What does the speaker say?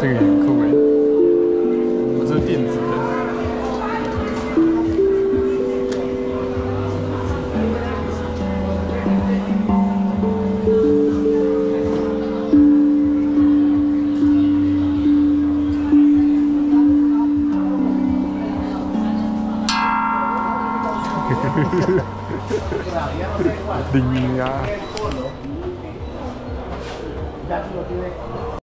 这个也很酷哎，我这是电子的。零呀。